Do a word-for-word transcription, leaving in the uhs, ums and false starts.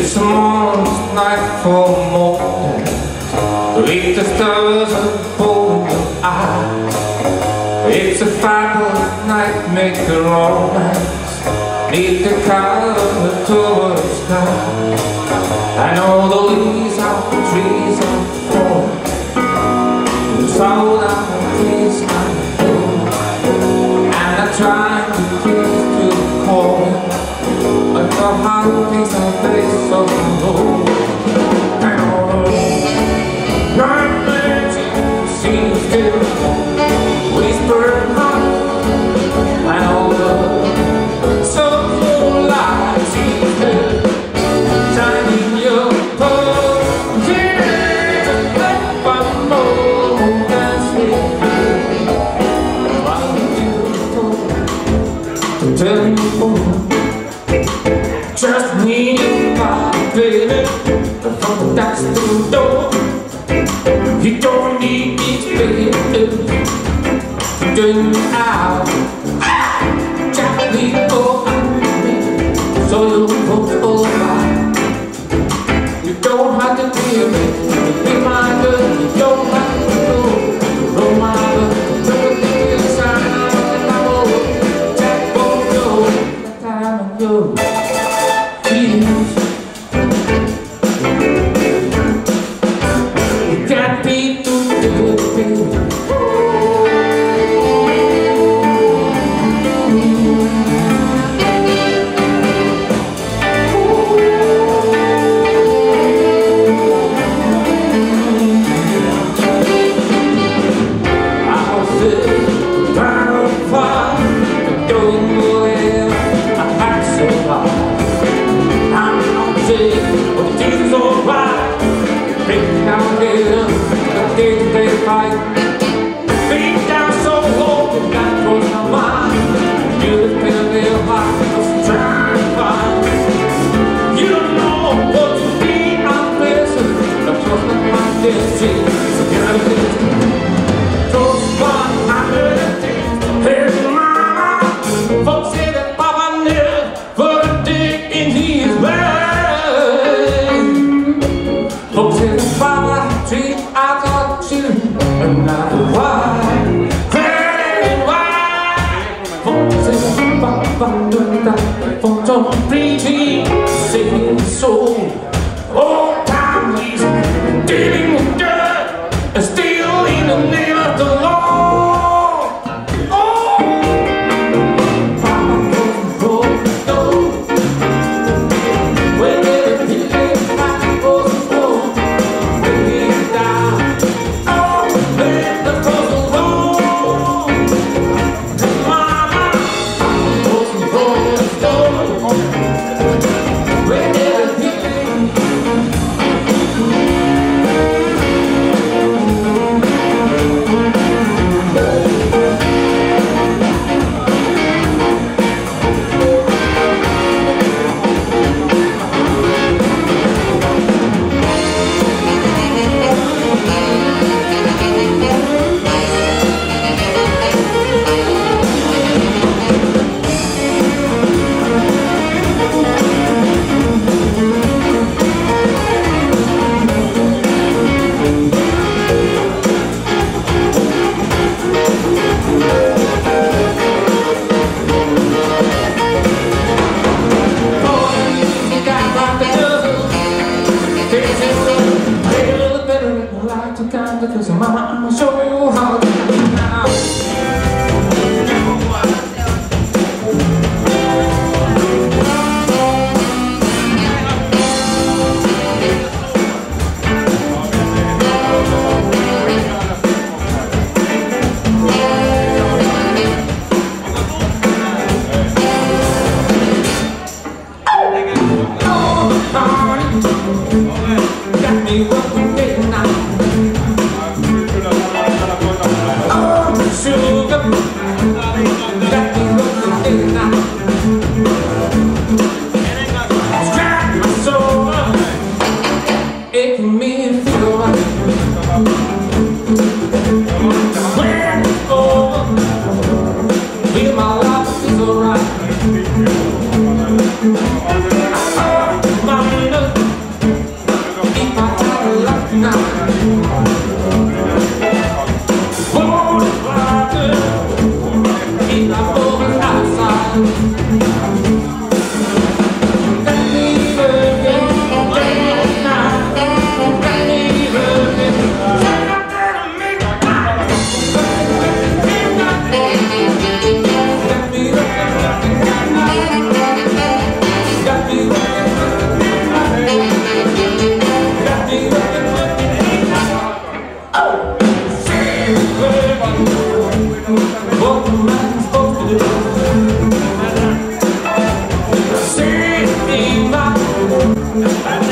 It's a month night for more. Read the stars and open your eyes. It's a fabulous night, make a romance. Need the color toward the sky. I know the leaves of the trees are falling. The soul of the trees are falling. And I'm trying to breathe to the calling. But the heart beats my face so low. I know the night magic seems still whispering heart. I know the soulful light seems still shining your pearl. Tears and let one moments with you. What you tell me more. Just me and my baby, from that's the door. You don't need me, baby. Turn out, just me for me, so you won't over. You don't have to be me, be my girl. You don't have to go, roll my girl. Don't think it's time that I will. Jack won't know the time of you. You can't be too good, baby. Pretty singing soul. Old time he's dealing with dirt and still in the name of the law. Oh, Papa goes broke the door. Whenever he lays back, goes broke, when he's down. Oh, let the puzzle roll. And Mama, Papa goes broke the door. Whenever he Thank you.